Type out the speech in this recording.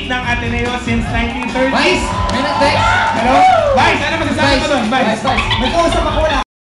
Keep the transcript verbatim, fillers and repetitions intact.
lead ng Ateneo since nineteen thirty. Vice! May nag-text! Hello? Vice, ano masasabi ko doon? Vice, Vice, Vice. May kausap ako, wala